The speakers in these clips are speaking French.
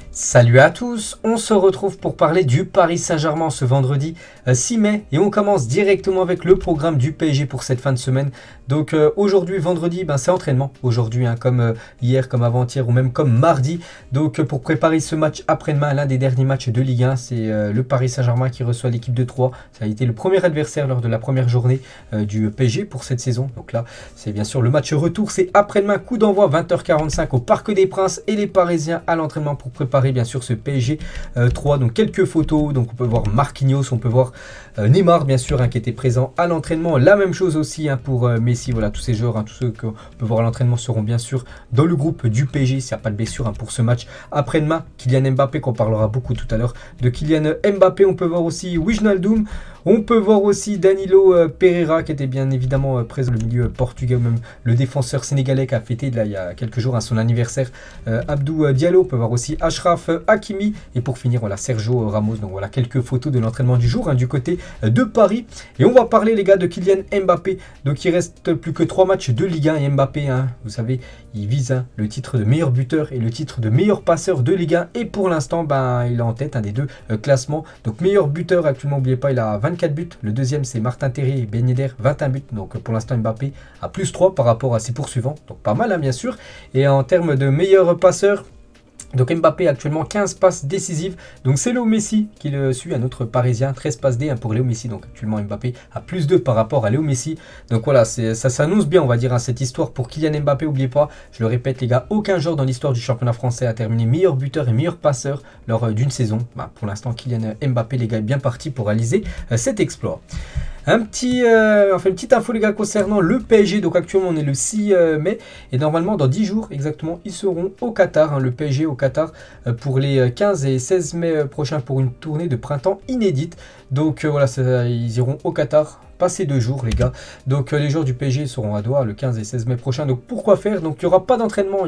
Salut à tous, on se retrouve pour parler du Paris Saint-Germain ce vendredi 6 mai et on commence directement avec le programme du PSG pour cette fin de semaine. Donc aujourd'hui vendredi, c'est entraînement aujourd'hui comme hier, comme avant-hier ou même comme mardi. Donc pour préparer ce match après-demain, l'un des derniers matchs de Ligue 1, c'est le Paris Saint-Germain qui reçoit l'équipe de Troyes. Ça a été le premier adversaire lors de la première journée du PSG pour cette saison. Donc là, c'est bien sûr le match retour, c'est après-demain, coup d'envoi 20h45 au Parc des Princes et les Parisiens à l'entraînement pour préparer bien sûr ce PSG 3. Donc quelques photos, donc on peut voir Marquinhos, on peut voir Neymar bien sûr qui était présent à l'entraînement. La même chose aussi pour Messi, voilà, tous ces joueurs, tous ceux qu'on peut voir à l'entraînement seront bien sûr dans le groupe du PSG s'il n'y a pas de blessure pour ce match après-demain. Kylian Mbappé, qu'on parlera beaucoup tout à l'heure de Kylian Mbappé. On peut voir aussi Wijnaldum, on peut voir aussi Danilo Pereira qui était bien évidemment présent, le milieu portugais, ou même le défenseur sénégalais qui a fêté il y a quelques jours son anniversaire, Abdou Diallo. On peut voir aussi Achraf Hakimi et pour finir voilà Sergio Ramos. Donc voilà quelques photos de l'entraînement du jour du côté de Paris. Et on va parler les gars de Kylian Mbappé. Donc il reste plus que 3 matchs de Ligue 1 et Mbappé, vous savez, il vise le titre de meilleur buteur et le titre de meilleur passeur de Ligue 1 et pour l'instant il est en tête des deux classements. Donc meilleur buteur actuellement, n'oubliez pas, il a 24 buts. Le deuxième c'est Martin Terrier et Ben Yedder, 21 buts. Donc pour l'instant Mbappé a plus 3 par rapport à ses poursuivants. Donc pas mal bien sûr. Et en termes de meilleur passeur, donc Mbappé actuellement 15 passes décisives. Donc c'est Léo Messi qui le suit, un autre parisien, 13 passes D pour Léo Messi. Donc actuellement Mbappé a plus 2 par rapport à Léo Messi. Donc voilà, ça s'annonce bien on va dire cette histoire pour Kylian Mbappé. N'oubliez pas, je le répète les gars, aucun joueur dans l'histoire du championnat français a terminé meilleur buteur et meilleur passeur lors d'une saison. Pour l'instant Kylian Mbappé les gars est bien parti pour réaliser cet exploit. Une petite info les gars concernant le PSG. Donc actuellement on est le 6 mai et normalement dans 10 jours exactement ils seront au Qatar, le PSG au Qatar pour les 15 et 16 mai prochains pour une tournée de printemps inédite. Donc voilà, ils iront au Qatar passer 2 jours les gars. Donc les joueurs du PSG seront à Doha le 15 et 16 mai prochain. Donc pourquoi faire? Donc il n'y aura pas d'entraînement,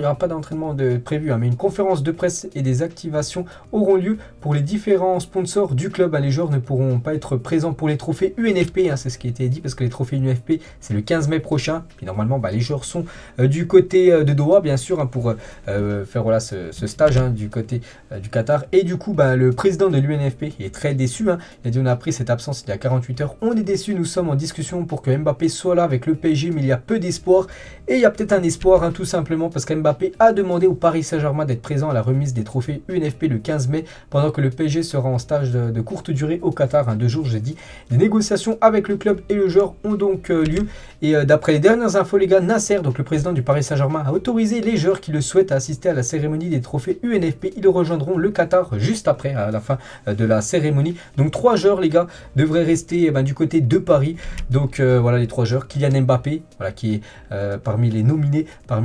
prévu, mais une conférence de presse et des activations auront lieu pour les différents sponsors du club. Les joueurs ne pourront pas être présents pour les trophées UNFP, c'est ce qui a été dit parce que les trophées UNFP c'est le 15 mai prochain. Puis normalement les joueurs sont du côté de Doha bien sûr pour faire voilà ce stage du côté du Qatar. Et du coup le président de l'UNFP est très déçu. Il a dit on a appris cette absence il y a 48 heures. On est déçu, nous sommes en discussion pour que Mbappé soit là avec le PSG, mais il y a peu d'espoir. Et il y a peut-être un espoir tout simplement parce qu'Mbappé a demandé au Paris Saint-Germain d'être présent à la remise des trophées UNFP le 15 mai pendant que le PSG sera en stage de courte durée au Qatar. 2 jours, j'ai dit. Des négociations avec le club et le joueur ont donc lieu. Et d'après les dernières infos les gars, Nasser, donc le président du Paris Saint-Germain, a autorisé les joueurs qui le souhaitent à assister à la cérémonie des trophées UNFP. Ils rejoindront le Qatar juste après, à la fin de la cérémonie. Donc 3 joueurs les gars devraient rester du côté de Paris. Donc voilà les 3 joueurs. Kylian Mbappé, voilà, qui est parmi les nominés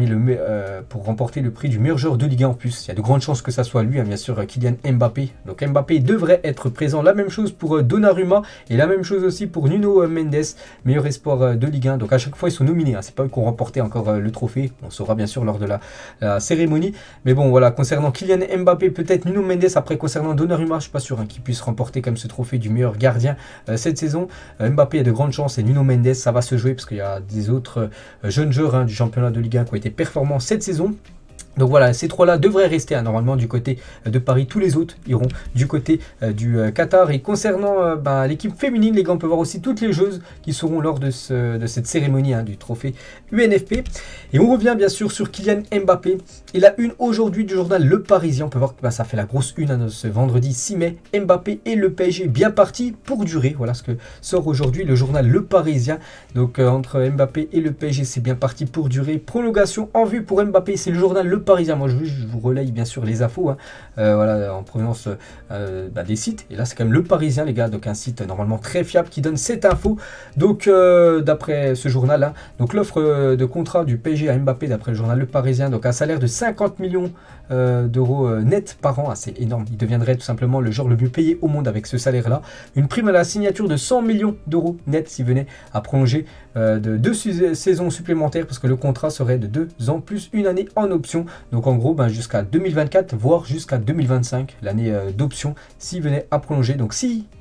pour remporter le prix du meilleur joueur de Ligue 1 en plus. Il y a de grandes chances que ça soit lui, bien sûr, Kylian Mbappé. Donc Mbappé devrait être présent. La même chose pour Donnarumma et la même chose aussi pour Nuno Mendes, meilleur espoir de Ligue 1. Donc à chaque fois ils sont nominés. C'est pas eux qui ont remporté encore le trophée. On saura bien sûr lors de la cérémonie. Mais bon voilà, concernant Kylian Mbappé, peut-être Nuno Mendes. Après concernant Donnarumma, je suis pas sûr qu'il puisse remporter comme ce trophée du meilleur gardien cette saison. Mbappé a de grandes chances et Nuno Mendes ça va se jouer parce qu'il y a des autres jeunes joueurs du championnat de Ligue 1 qui ont été performants cette saison. Donc voilà, ces 3-là devraient rester normalement du côté de Paris. Tous les autres iront du côté du Qatar. Et concernant l'équipe féminine, les gars, on peut voir aussi toutes les joueuses qui seront lors de cette cérémonie du trophée UNFP. Et on revient bien sûr sur Kylian Mbappé. Et la une aujourd'hui du journal Le Parisien, on peut voir que ça fait la grosse une ce vendredi 6 mai. Mbappé et le PSG bien parti pour durer. Voilà ce que sort aujourd'hui le journal Le Parisien. Donc entre Mbappé et le PSG, c'est bien parti pour durer. Prolongation en vue pour Mbappé, c'est le journal Le Parisien. Moi je vous relaye bien sûr les infos voilà, en provenance des sites. Et là c'est quand même Le Parisien les gars, donc un site normalement très fiable qui donne cette info. Donc d'après ce journal donc l'offre de contrat du PSG à Mbappé d'après le journal Le Parisien, donc un salaire de 50 millions d'euros net par an, c'est énorme. Il deviendrait tout simplement le joueur le mieux payé au monde avec ce salaire là. Une prime à la signature de 100 millions d'euros net s'il venait à prolonger de 2 saisons supplémentaires parce que le contrat serait de 2 ans plus une année en option. Donc en gros jusqu'à 2024 voire jusqu'à 2025 l'année d'option s'il venait à prolonger. Donc si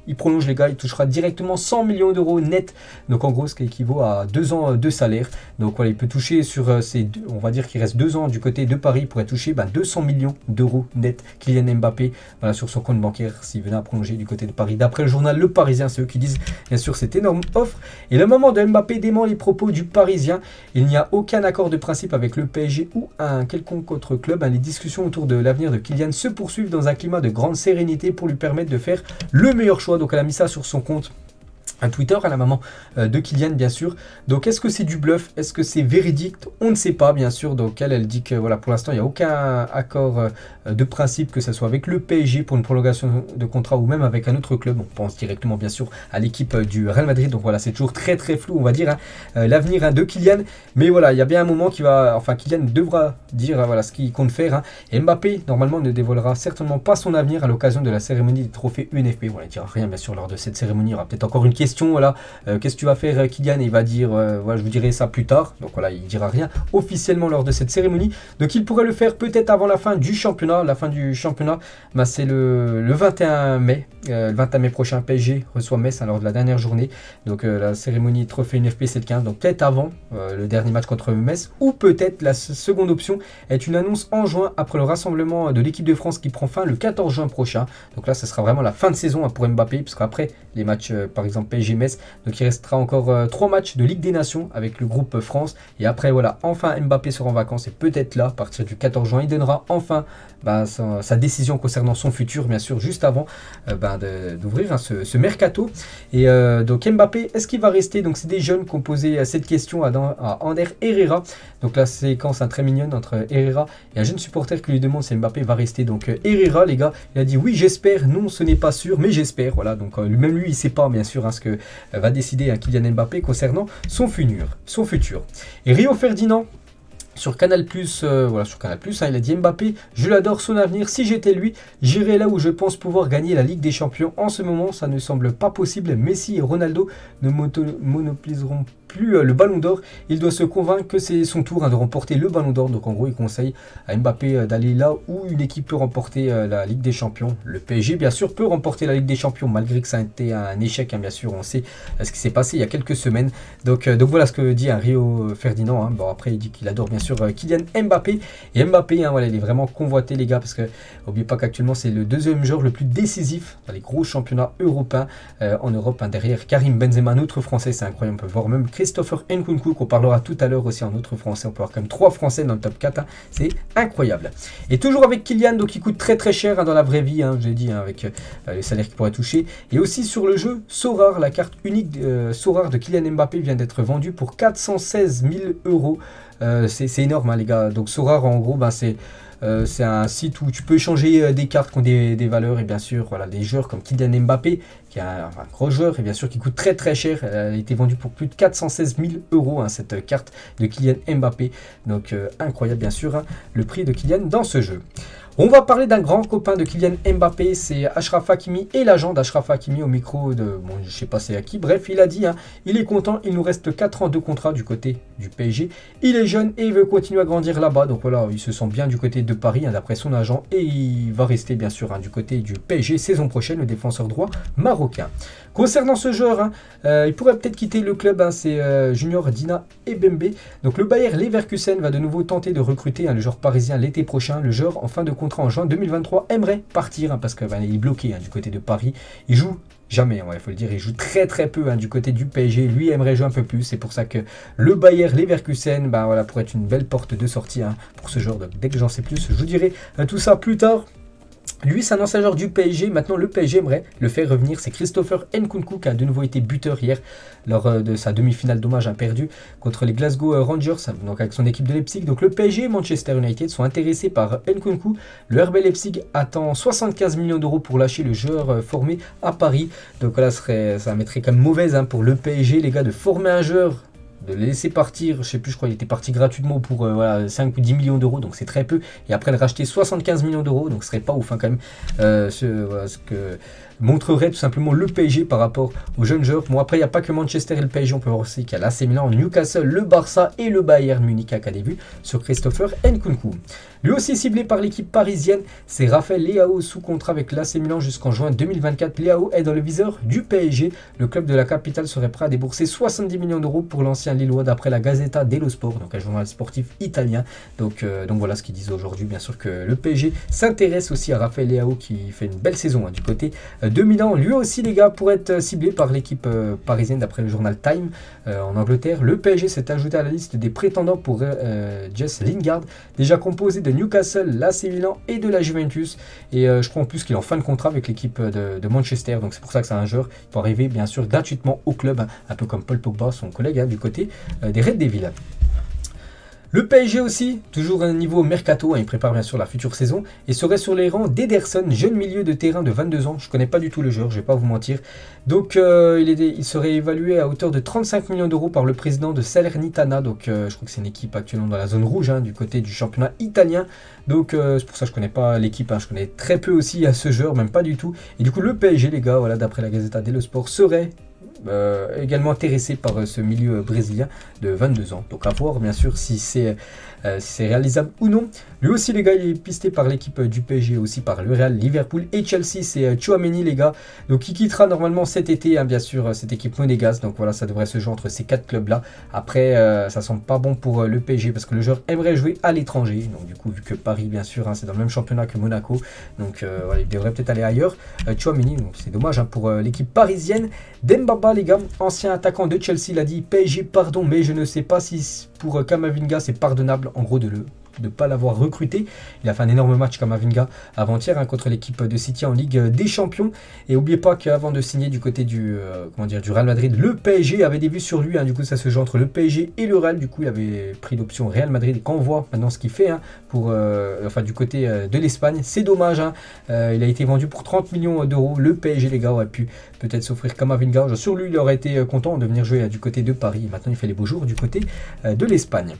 il prolonge les gars, il touchera directement 100 millions d'euros net. Donc en gros, ce qui équivaut à 2 ans de salaire. Donc voilà, il peut toucher sur ces deux, on va dire qu'il reste 2 ans du côté de Paris, il pourrait toucher 200 millions d'euros net. Kylian Mbappé, voilà, sur son compte bancaire, s'il venait à prolonger du côté de Paris. D'après le journal Le Parisien, c'est eux qui disent bien sûr cette énorme offre. Et le moment de Mbappé dément les propos du Parisien. Il n'y a aucun accord de principe avec le PSG ou un quelconque autre club. Les discussions autour de l'avenir de Kylian se poursuivent dans un climat de grande sérénité pour lui permettre de faire le meilleur choix. Donc elle a mis ça sur son compte un Twitter à la maman de Kylian, bien sûr. Donc est-ce que c'est du bluff? Est-ce que c'est véridique? On ne sait pas, bien sûr. Donc elle dit que voilà, pour l'instant il n'y a aucun accord de principe, que ce soit avec le PSG pour une prolongation de contrat ou même avec un autre club. On pense directement bien sûr à l'équipe du Real Madrid. Donc voilà, c'est toujours très très flou, on va dire, l'avenir de Kylian. Mais voilà, il y a bien un moment qui va, enfin Kylian devra dire voilà ce qu'il compte faire. Et Mbappé normalement ne dévoilera certainement pas son avenir à l'occasion de la cérémonie des trophées UNFP. Voilà, il ne dira rien bien sûr lors de cette cérémonie. Il y aura peut-être encore une question. Voilà, qu'est-ce que tu vas faire Kylian? Et il va dire voilà, je vous dirai ça plus tard. Donc voilà, il dira rien officiellement lors de cette cérémonie. Donc il pourrait le faire peut-être avant la fin du championnat. La fin du championnat, c'est le 21 mai. Le 21 mai prochain, PSG reçoit Metz lors de la dernière journée. Donc la cérémonie trophée UNFP c'est le 15. Donc peut-être avant le dernier match contre Metz. Ou peut-être la seconde option est une annonce en juin après le rassemblement de l'équipe de France qui prend fin le 14 juin prochain. Donc là, ça sera vraiment la fin de saison pour Mbappé. Parce qu'après les matchs, par exemple PSG Metz, donc il restera encore 3 matchs de Ligue des Nations avec le groupe France. Et après voilà, enfin Mbappé sera en vacances. Et peut-être là, à partir du 14 juin, il donnera enfin sa décision concernant son futur, bien sûr, juste avant d'ouvrir ce mercato. Et donc Mbappé, est-ce qu'il va rester? Donc c'est des jeunes qui ont posé cette question à Ander Herrera. Donc la séquence très mignonne entre Herrera et un jeune supporter qui lui demande si Mbappé va rester. Donc Herrera, les gars, il a dit oui j'espère, non ce n'est pas sûr, mais j'espère. Voilà, donc même lui il sait pas bien sûr ce que va décider Kylian Mbappé concernant son futur. Et Rio Ferdinand, sur Canal+, voilà, sur Canal+, il a dit Mbappé, je l'adore, son avenir, si j'étais lui, j'irais là où je pense pouvoir gagner la Ligue des Champions. En ce moment, ça ne semble pas possible. Messi et Ronaldo ne monopoliseront plus le Ballon d'Or. Il doit se convaincre que c'est son tour de remporter le Ballon d'Or. Donc en gros, il conseille à Mbappé d'aller là où une équipe peut remporter la Ligue des Champions. Le PSG, bien sûr, peut remporter la Ligue des Champions, malgré que ça a été un échec, bien sûr. On sait ce qui s'est passé il y a quelques semaines. Donc voilà ce que dit Rio Ferdinand. Bon, après, il dit qu'il adore bien sûr Kylian Mbappé. Et Mbappé, voilà, il est vraiment convoité, les gars, parce que n'oubliez pas qu'actuellement, c'est le deuxième joueur le plus décisif dans les gros championnats européens en Europe, derrière Karim Benzema, notre Français. C'est incroyable. On peut voir même Christopher Nkunku, qu'on parlera tout à l'heure aussi en autre Français. On peut voir quand même 3 Français dans le top 4. C'est incroyable. Et toujours avec Kylian, donc il coûte très très cher dans la vraie vie, je l'ai dit, avec les salaires qu'il pourrait toucher. Et aussi sur le jeu, Sorare, la carte unique Sorare de Kylian Mbappé vient d'être vendue pour 416 000 euros. C'est énorme, les gars. Donc Sorare, en gros, c'est un site où tu peux échanger des cartes qui ont des valeurs. Et bien sûr, voilà, des joueurs comme Kylian Mbappé, qui est un gros joueur, et bien sûr qui coûte très très cher. Elle a été vendue pour plus de 416 000 euros, cette carte de Kylian Mbappé. Donc incroyable, bien sûr, le prix de Kylian dans ce jeu. On va parler d'un grand copain de Kylian Mbappé, c'est Achraf Hakimi et l'agent d'Achraf Hakimi au micro de, bon, je sais pas c'est à qui, bref, il a dit, il est content, il nous reste 4 ans de contrat du côté du PSG, il est jeune et il veut continuer à grandir là-bas, donc voilà, il se sent bien du côté de Paris, d'après son agent, et il va rester bien sûr du côté du PSG saison prochaine, le défenseur droit marocain. Concernant ce joueur, il pourrait peut-être quitter le club, c'est Junior Dina Ebembe. Donc le Bayer Leverkusen va de nouveau tenter de recruter le joueur parisien l'été prochain. Le joueur en fin de contrat en juin 2023 aimerait partir parce qu'il est bloqué du côté de Paris. Il joue jamais, il faut le dire, il joue très très peu du côté du PSG. Lui aimerait jouer un peu plus. C'est pour ça que le Bayer Leverkusen voilà, pourrait être une belle porte de sortie pour ce joueur. Donc, dès que j'en sais plus, je vous dirai tout ça plus tard. Lui, c'est un ancien joueur du PSG. Maintenant, le PSG aimerait le faire revenir. C'est Christopher Nkunku qui a de nouveau été buteur hier lors de sa demi-finale dommage perdu contre les Glasgow Rangers, donc avec son équipe de Leipzig. Donc le PSG et Manchester United sont intéressés par Nkunku. Le RB Leipzig attend 75 millions d'euros pour lâcher le joueur formé à Paris. Donc là, ça mettrait comme mauvaise pour le PSG, les gars, de former un joueur de le laisser partir, je sais plus, je crois qu'il était parti gratuitement pour voilà, 5 ou 10 millions d'euros, donc c'est très peu, et après le racheter 75 millions d'euros, donc ce serait pas ouf hein, quand même, voilà, ce que montrerait tout simplement le PSG par rapport aux jeunes joueurs. Bon après il n'y a pas que Manchester et le PSG, on peut voir aussi qu'il y a l'AC Milan, Newcastle, le Barça et le Bayern Munich à des vues sur Christopher Nkunku. Lui aussi ciblé par l'équipe parisienne, c'est Raphaël Leao sous contrat avec l'AC Milan jusqu'en juin 2024. Leao est dans le viseur du PSG. Le club de la capitale serait prêt à débourser 70 millions d'euros pour l'ancien Lillois d'après la Gazzetta dello Sport, donc un journal sportif italien. Donc voilà ce qu'ils disent aujourd'hui. Bien sûr que le PSG s'intéresse aussi à Raphaël Leao qui fait une belle saison hein, du côté de Milan. Lui aussi les gars pourrait être ciblé par l'équipe parisienne d'après le journal Time en Angleterre. Le PSG s'est ajouté à la liste des prétendants pour Jess Lingard, déjà composé de Newcastle, l'AC Milan et de la Juventus. Et je crois en plus qu'il est en fin de contrat avec l'équipe de Manchester. Donc c'est pour ça que c'est un joueur qui peut arriver bien sûr gratuitement au club, hein, un peu comme Paul Pogba, son collègue hein, du côté des Red Devils. Le PSG aussi, toujours un niveau mercato, hein, il prépare bien sûr la future saison et serait sur les rangs d'Ederson, jeune milieu de terrain de 22 ans. Je ne connais pas du tout le joueur, je ne vais pas vous mentir. Donc il serait évalué à hauteur de 35 millions d'euros par le président de Salernitana. Donc je crois que c'est une équipe actuellement dans la zone rouge hein, du côté du championnat italien. Donc c'est pour ça que je ne connais pas l'équipe, hein, je connais très peu aussi à ce joueur, même pas du tout. Et du coup le PSG les gars, voilà, d'après la Gazzetta dello Sport, serait également intéressé par ce milieu brésilien de 22 ans. Donc à voir bien sûr si c'est réalisable ou non. Lui aussi les gars, il est pisté par l'équipe du PSG, aussi par le Real, Liverpool et Chelsea. C'est Tchouaméni les gars. Donc il quittera normalement cet été hein, bien sûr cette équipe monégasque. Donc voilà, ça devrait se jouer entre ces 4 clubs là. Après ça semble pas bon pour le PSG parce que le joueur aimerait jouer à l'étranger. Donc du coup vu que Paris bien sûr hein, c'est dans le même championnat que Monaco. Donc voilà, il devrait peut-être aller ailleurs. Tchouaméni, donc c'est dommage hein, pour l'équipe parisienne. Dembaba les gars, ancien attaquant de Chelsea, il a dit PSG pardon, mais je ne sais pas si pour Kamavinga c'est pardonnable en gros de ne pas l'avoir recruté. Il a fait un énorme match Kamavinga avant-hier hein, contre l'équipe de City en Ligue des Champions. Et n'oubliez pas qu'avant de signer du côté du Real Madrid, le PSG avait des vues sur lui. Hein, du coup, ça se joue entre le PSG et le Real. Du coup, il avait pris l'option Real Madrid. Et quand on voit maintenant ce qu'il fait hein, du côté de l'Espagne, c'est dommage. Hein, il a été vendu pour 30 millions d'euros. Le PSG, les gars, aurait pu peut-être s'offrir Kamavinga. Sur lui, il aurait été content de venir jouer du côté de Paris. Maintenant, il fait les beaux jours du côté de l'Espagne.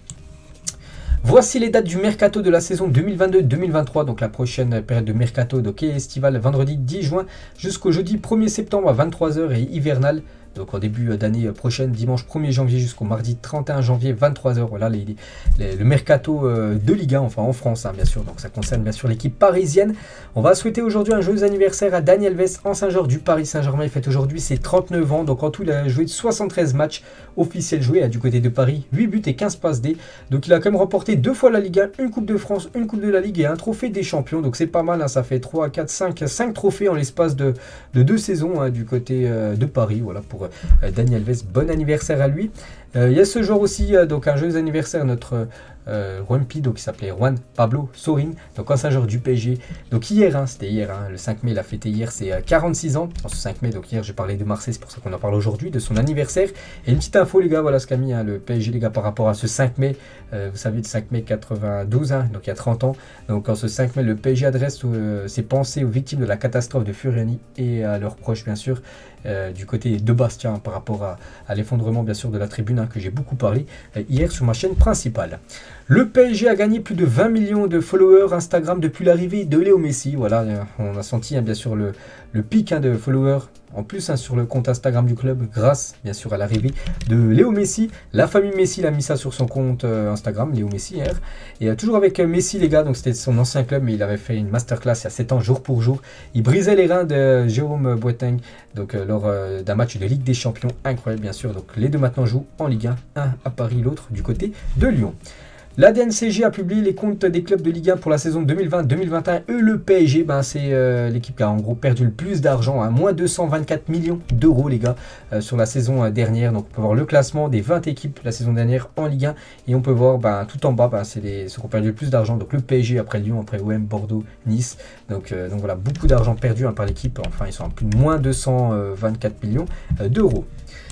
Voici les dates du mercato de la saison 2022-2023, donc la prochaine période de mercato donc estival, vendredi 10 juin jusqu'au jeudi 1er septembre à 23 h et hivernal. Donc en début d'année prochaine, dimanche 1er janvier jusqu'au mardi 31 janvier, 23 h. Voilà le mercato de Ligue 1, enfin en France, hein, bien sûr. Donc ça concerne bien sûr l'équipe parisienne. On va souhaiter aujourd'hui un joyeux anniversaire à Daniel Alves, ancien joueur du Paris Saint-Germain. Il fête aujourd'hui ses 39 ans. Donc en tout, il a joué 73 matchs officiels joués du côté de Paris, 8 buts et 15 passes D. Donc il a quand même remporté 2 fois la Ligue 1, une Coupe de France, une Coupe de la Ligue et un trophée des champions. Donc c'est pas mal, hein, ça fait 3, 4, 5 trophées en l'espace de 2 saisons hein, du côté de Paris. Voilà pour Daniel Alves, bon anniversaire à lui. Il y a ce jour aussi, donc un joyeux anniversaire, notre Juanpi, donc il s'appelait Juan Pablo Sorin, donc ancien joueur du PSG. Donc hier, hein, c'était hier, hein, le 5 mai, il a fêté hier, c'est 46 ans, en ce 5 mai, donc hier j'ai parlé de Marseille, c'est pour ça qu'on en parle aujourd'hui, de son anniversaire. Et une petite info les gars, voilà ce qu'a mis hein, le PSG les gars par rapport à ce 5 mai, vous savez le 5 mai 92, hein, donc il y a 30 ans, donc en ce 5 mai le PSG adresse ses pensées aux victimes de la catastrophe de Furiani et à leurs proches bien sûr, du côté de Bastia hein, par rapport à l'effondrement bien sûr de la tribune hein, que j'ai beaucoup parlé hier sur ma chaîne principale. Le PSG a gagné plus de 20 millions de followers Instagram depuis l'arrivée de Léo Messi. Voilà, on a senti hein, bien sûr le pic hein, de followers en plus hein, sur le compte Instagram du club grâce bien sûr à l'arrivée de Léo Messi. La famille Messi l'a mis ça sur son compte Instagram, Léo Messi hier. Et toujours avec Messi les gars, donc c'était son ancien club mais il avait fait une masterclass il y a 7 ans jour pour jour. Il brisait les reins de Jérôme Boateng donc lors d'un match de Ligue des Champions incroyable bien sûr. Donc les deux maintenant jouent en Ligue 1, un à Paris, l'autre du côté de Lyon. La DNCG a publié les comptes des clubs de Ligue 1 pour la saison 2020-2021 et le PSG, ben, c'est l'équipe qui a en gros perdu le plus d'argent, hein, moins 224 millions d'euros les gars sur la saison dernière. Donc on peut voir le classement des 20 équipes la saison dernière en Ligue 1 et on peut voir ben, tout en bas, ben, c'est ceux qui ont perdu le plus d'argent. Donc le PSG après Lyon, après OM, Bordeaux, Nice. Donc voilà, beaucoup d'argent perdu hein, par l'équipe. Enfin ils sont à plus de moins 224 millions d'euros.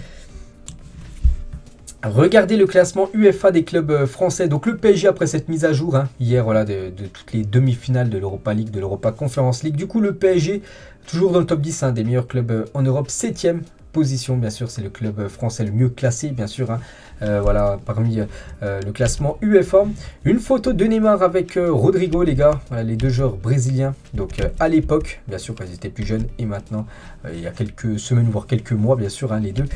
Regardez le classement UEFA des clubs français. Donc le PSG après cette mise à jour hein, hier voilà, de toutes les demi-finales de l'Europa League, de l'Europa Conference League. Du coup le PSG toujours dans le top 10 hein, des meilleurs clubs en Europe, 7e position, bien sûr, c'est le club français le mieux classé, bien sûr, hein. Voilà, parmi le classement UEFA. Une photo de Neymar avec Rodrigo, les gars, voilà, les deux joueurs brésiliens, donc à l'époque, bien sûr, quand ils étaient plus jeunes, et maintenant, il y a quelques semaines, voire quelques mois, bien sûr, hein, les deux,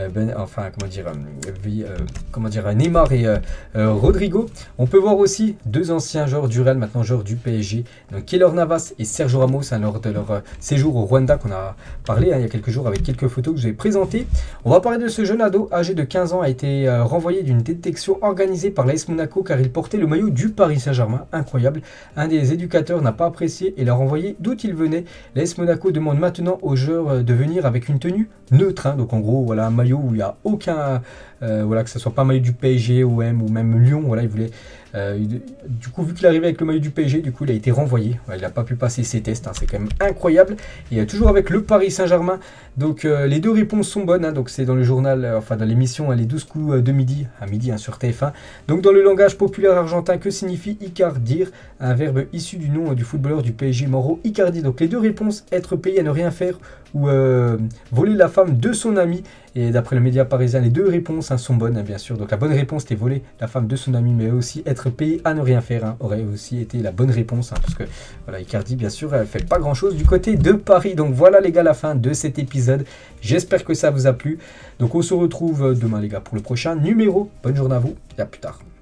Neymar et Rodrigo. On peut voir aussi deux anciens joueurs du Real, maintenant joueurs du PSG, donc Keylor Navas et Sergio Ramos, hein, lors de leur séjour au Rwanda qu'on a parlé, hein, il y a quelques jours avec quelques photos que je vais présenter. On va parler de ce jeune ado âgé de 15 ans, a été renvoyé d'une détection organisée par l'AS Monaco car il portait le maillot du Paris Saint-Germain. Incroyable. Un des éducateurs n'a pas apprécié et l'a renvoyé d'où il venait. L'AS Monaco demande maintenant aux joueurs de venir avec une tenue neutre, hein. Donc en gros, voilà, un maillot où il n'y a aucun... voilà, que ce soit pas un maillot du PSG, OM ou même Lyon. Voilà, il voulait... du coup, vu qu'il arrivait avec le maillot du PSG, du coup, il a été renvoyé. Voilà, il n'a pas pu passer ses tests, hein. C'est quand même incroyable. Et toujours avec le Paris Saint-Germain. Donc les deux réponses sont bonnes, hein. Donc c'est dans le journal, enfin dans l'émission, hein, les 12 coups de midi, à midi, hein, sur TF1. Donc dans le langage populaire argentin, que signifie Icardir? Un verbe issu du nom du footballeur du PSG, Mauro Icardi. Donc les deux réponses, être payé à ne rien faire ou voler la femme de son ami. Et d'après le média parisien, les deux réponses, hein, sont bonnes, hein, bien sûr. Donc la bonne réponse était voler la femme de son ami, mais aussi être payé à ne rien faire, hein, aurait aussi été la bonne réponse, hein, parce que voilà, Icardi, bien sûr, elle fait pas grand chose du côté de Paris. Donc voilà les gars, la fin de cet épisode. J'espère que ça vous a plu. Donc on se retrouve demain les gars pour le prochain numéro. Bonne journée à vous et à plus tard.